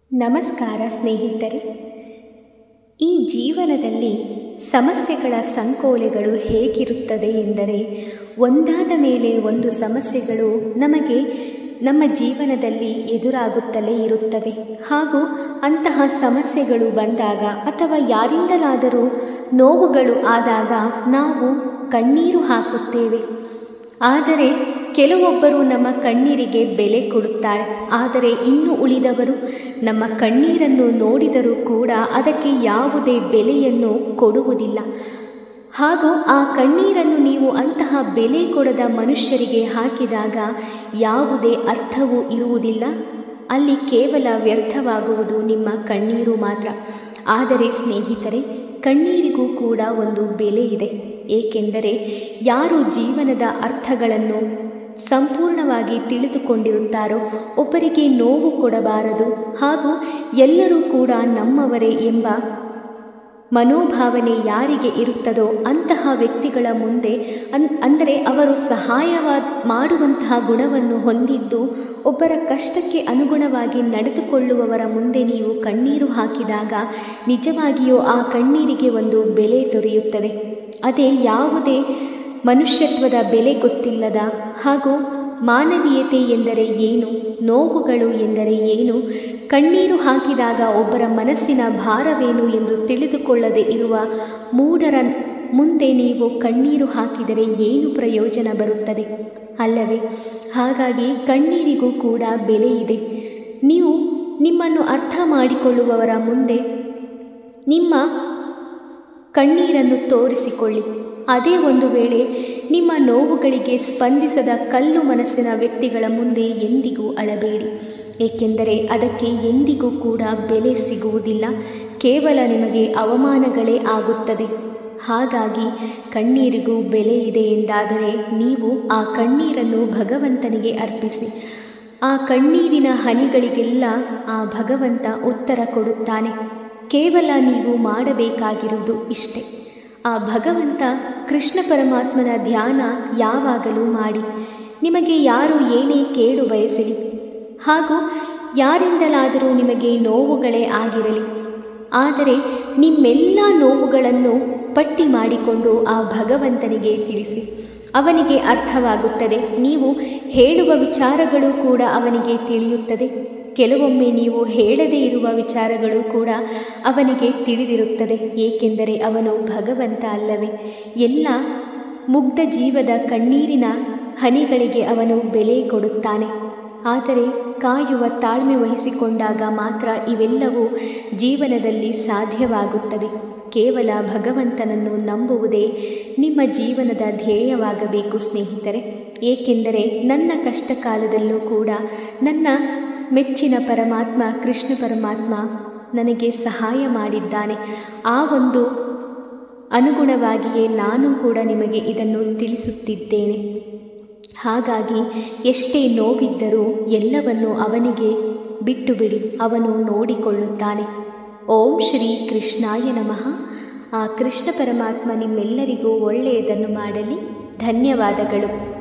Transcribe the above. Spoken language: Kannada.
ನಮಸ್ಕಾರ ಸ್ನೇಹಿತರೆ. ಈ ಜೀವನದಲ್ಲಿ ಸಮಸ್ಯೆಗಳ ಸಂಕೋಲೆಗಳು ಹೇಗಿರುತ್ತದೆ ಎಂದರೆ, ಒಂದಾದ ಮೇಲೆ ಒಂದು ಸಮಸ್ಯೆಗಳು ನಮಗೆ ನಮ್ಮ ಜೀವನದಲ್ಲಿ ಎದುರಾಗುತ್ತಲೇ ಇರುತ್ತವೆ. ಹಾಗೂ ಅಂತಹ ಸಮಸ್ಯೆಗಳು ಬಂದಾಗ ಅಥವಾ ಯಾರಿಂದಲಾದರೂ ನೋವುಗಳು ಆದಾಗ ನಾವು ಕಣ್ಣೀರು ಹಾಕುತ್ತೇವೆ. ಆದರೆ ಕೆಲವೊಬ್ಬರು ನಮ್ಮ ಕಣ್ಣೀರಿಗೆ ಬೆಲೆ ಕೊಡುತ್ತಾರೆ. ಆದರೆ ಇನ್ನು ಉಳಿದವರು ನಮ್ಮ ಕಣ್ಣೀರನ್ನು ನೋಡಿದರೂ ಕೂಡ ಅದಕ್ಕೆ ಯಾವುದೇ ಬೆಲೆಯನ್ನು ಕೊಡುವುದಿಲ್ಲ. ಹಾಗೂ ಆ ಕಣ್ಣೀರನ್ನು ನೀವು ಅಂತಹ ಬೆಲೆ ಕೊಡದ ಮನುಷ್ಯರಿಗೆ ಹಾಕಿದಾಗ ಯಾವುದೇ ಅರ್ಥವೂ ಇರುವುದಿಲ್ಲ. ಅಲ್ಲಿ ಕೇವಲ ವ್ಯರ್ಥವಾಗುವುದು ನಿಮ್ಮ ಕಣ್ಣೀರು ಮಾತ್ರ. ಆದರೆ ಸ್ನೇಹಿತರೆ, ಕಣ್ಣೀರಿಗೂ ಕೂಡ ಒಂದು ಬೆಲೆ ಇದೆ. ಏಕೆಂದರೆ ಯಾರು ಜೀವನದ ಅರ್ಥಗಳನ್ನು ಸಂಪೂರ್ಣವಾಗಿ ತಿಳಿದುಕೊಂಡಿರುತ್ತಾರೋ ಒಬ್ಬರಿಗೆ ನೋವು ಕೊಡಬಾರದು, ಹಾಗೂ ಎಲ್ಲರೂ ಕೂಡ ನಮ್ಮವರೇ ಎಂಬ ಮನೋಭಾವನೆ ಯಾರಿಗೆ ಇರುತ್ತದೋ ಅಂತಹ ವ್ಯಕ್ತಿಗಳ ಮುಂದೆ ಅಂದರೆ ಅವರು ಸಹಾಯ ಮಾಡುವಂತಹ ಗುಣವನ್ನು ಹೊಂದಿದ್ದು ಒಬ್ಬರ ಕಷ್ಟಕ್ಕೆ ಅನುಗುಣವಾಗಿ ನಡೆದುಕೊಳ್ಳುವವರ ಮುಂದೆ ನೀವು ಕಣ್ಣೀರು ಹಾಕಿದಾಗ ನಿಜವಾಗಿಯೂ ಆ ಕಣ್ಣೀರಿಗೆ ಒಂದು ಬೆಲೆ ದೊರೆಯುತ್ತದೆ. ಅದೇ ಯಾವುದೇ ಮನುಷ್ಯತ್ವದ ಬೆಲೆ ಗೊತ್ತಿಲ್ಲದ ಹಾಗೂ ಮಾನವೀಯತೆ ಎಂದರೆ ಏನು, ನೋವುಗಳು ಎಂದರೆ ಏನು, ಕಣ್ಣೀರು ಹಾಕಿದಾಗ ಒಬ್ಬರ ಮನಸ್ಸಿನ ಭಾರವೇನು ಎಂದು ತಿಳಿದುಕೊಳ್ಳದೆ ಇರುವ ಮೂಢರ ಮುಂದೆ ನೀವು ಕಣ್ಣೀರು ಹಾಕಿದರೆ ಏನು ಪ್ರಯೋಜನ ಬರುತ್ತದೆ ಅಲ್ಲವೇ? ಹಾಗಾಗಿ ಕಣ್ಣೀರಿಗೂ ಕೂಡ ಬೆಲೆ ಇದೆ. ನೀವು ನಿಮ್ಮನ್ನು ಅರ್ಥ ಮಾಡಿಕೊಳ್ಳುವವರ ಮುಂದೆ ನಿಮ್ಮ ಕಣ್ಣೀರನ್ನು ತೋರಿಸಿಕೊಳ್ಳಿ. ಅದೇ ಒಂದು ವೇಳೆ ನಿಮ್ಮ ನೋವುಗಳಿಗೆ ಸ್ಪಂದಿಸದ ಕಲ್ಲು ಮನಸ್ಸಿನ ವ್ಯಕ್ತಿಗಳ ಮುಂದೆ ಎಂದಿಗೂ ಅಳಬೇಡಿ. ಏಕೆಂದರೆ ಅದಕ್ಕೆ ಎಂದಿಗೂ ಕೂಡ ಬೆಲೆ ಸಿಗುವುದಿಲ್ಲ. ಕೇವಲ ನಿಮಗೆ ಅವಮಾನಗಳೇ ಆಗುತ್ತದೆ. ಹಾಗಾಗಿ ಕಣ್ಣೀರಿಗೂ ಬೆಲೆ ಇದೆ ಎಂದಾದರೆ ನೀವು ಆ ಕಣ್ಣೀರನ್ನು ಭಗವಂತನಿಗೆ ಅರ್ಪಿಸಿ. ಆ ಕಣ್ಣೀರಿನ ಹನಿಗಳಿಗೆಲ್ಲ ಆ ಭಗವಂತ ಉತ್ತರ ಕೊಡುತ್ತಾನೆ. ಕೇವಲ ನೀವು ಮಾಡಬೇಕಾಗಿರುವುದು ಇಷ್ಟೇ. ಆ ಭಗವಂತ ಕೃಷ್ಣ ಪರಮಾತ್ಮನ ಧ್ಯಾನ ಯಾವಾಗಲೂ ಮಾಡಿ. ನಿಮಗೆ ಯಾರು ಏನೇ ಕೇಡು ಬಯಸಲಿ, ಹಾಗೂ ಯಾರಿಂದಲಾದರೂ ನಿಮಗೆ ನೋವುಗಳೇ ಆಗಿರಲಿ, ಆದರೆ ನಿಮ್ಮೆಲ್ಲ ನೋವುಗಳನ್ನು ಪಟ್ಟಿ ಮಾಡಿಕೊಂಡು ಆ ಭಗವಂತನಿಗೆ ತಿಳಿಸಿ. ಅವನಿಗೆ ಅರ್ಥವಾಗುತ್ತದೆ. ನೀವು ಹೇಳುವ ವಿಚಾರಗಳು ಕೂಡ ಅವನಿಗೆ ತಿಳಿಯುತ್ತದೆ. ಕೆಲವೊಮ್ಮೆ ನೀವು ಹೇಳದೇ ಇರುವ ವಿಚಾರಗಳು ಕೂಡ ಅವನಿಗೆ ತಿಳಿದಿರುತ್ತದೆ. ಏಕೆಂದರೆ ಅವನು ಭಗವಂತ ಅಲ್ಲವೇ? ಎಲ್ಲ ಮುಗ್ಧ ಜೀವದ ಕಣ್ಣೀರಿನ ಹನಿಗಳಿಗೆ ಅವನು ಬೆಲೆ ಕೊಡುತ್ತಾನೆ. ಆದರೆ ಕಾಯುವ ತಾಳ್ಮೆ ವಹಿಸಿಕೊಂಡಾಗ ಮಾತ್ರ ಇವೆಲ್ಲವೂ ಜೀವನದಲ್ಲಿ ಸಾಧ್ಯವಾಗುತ್ತದೆ. ಕೇವಲ ಭಗವಂತನನ್ನು ನಂಬುವುದೇ ನಿಮ್ಮ ಜೀವನದ ಧ್ಯೇಯವಾಗಬೇಕು ಸ್ನೇಹಿತರೆ. ಏಕೆಂದರೆ ನನ್ನ ಕಷ್ಟ ಕಾಲದಲ್ಲೂ ಕೂಡ ನನ್ನ ಮೆಚ್ಚಿನ ಪರಮಾತ್ಮ ಕೃಷ್ಣ ಪರಮಾತ್ಮ ನನಗೆ ಸಹಾಯ ಮಾಡಿದ್ದಾನೆ. ಆ ಒಂದು ಅನುಗುಣವಾಗಿಯೇ ನಾನು ಕೂಡ ನಿಮಗೆ ಇದನ್ನು ತಿಳಿಸುತ್ತಿದ್ದೇನೆ. ಹಾಗಾಗಿ ಎಷ್ಟೇ ನೋವಿದ್ದರೂ ಎಲ್ಲವನ್ನು ಅವನಿಗೆ ಬಿಟ್ಟು ಬಿಡಿ, ಅವನು ನೋಡಿಕೊಳ್ಳುತ್ತಾನೆ. ಓಂ ಶ್ರೀ ಕೃಷ್ಣಾಯ ನಮಃ. ಆ ಕೃಷ್ಣ ಪರಮಾತ್ಮ ನಿಮ್ಮೆಲ್ಲರಿಗೂ ಒಳ್ಳೆಯದನ್ನು ಮಾಡಲಿ. ಧನ್ಯವಾದಗಳು.